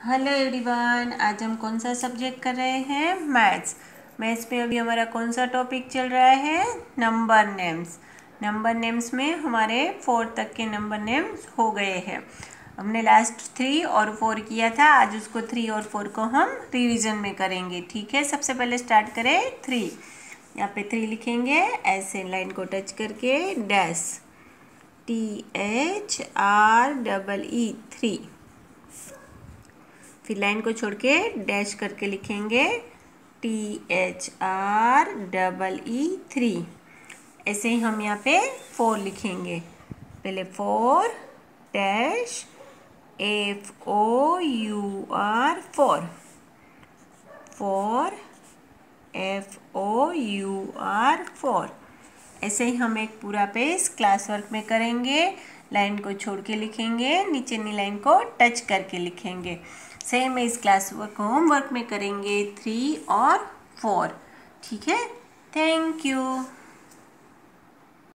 Hello everyone, आज हम कौन सा सब्जेक्ट कर रहे हैं? मैथ्स। मैथ्स में अभी हमारा कौन सा टॉपिक चल रहा है? Number names. नंबर नेम्स में हमारे 4 तक के नंबर नेम्स हो गए हैं। हमने लास्ट 3 और 4 किया था, आज उसको 3 और 4 को हम रिवीजन में करेंगे। ठीक है, सबसे पहले स्टार्ट करें 3। यहाँ पे 3 लिखेंगे, ऐसे लाइन को टच करके डैश, THREE 3। फिर लाइन को छोड़ के डैश करके लिखेंगे THREE 3। ऐसे ही हम यहाँ पे 4 लिखेंगे। पहले 4 डैश FOUR 4, 4 FOUR 4। ऐसे ही हम एक पूरा पेज क्लास वर्क में करेंगे। लाइन को छोड़ के लिखेंगे, नीचे नी लाइन को टच करके लिखेंगे। सेम इस क्लास वर्क होमवर्क में करेंगे 3 और 4। ठीक है, थैंक यू।